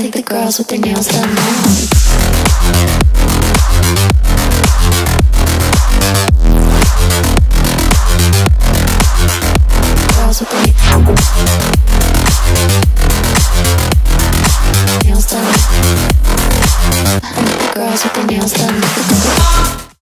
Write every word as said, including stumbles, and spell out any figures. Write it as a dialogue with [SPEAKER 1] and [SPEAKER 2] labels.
[SPEAKER 1] like the girls with their nails done now. Girls with their nails done. I like the girls with their nails done.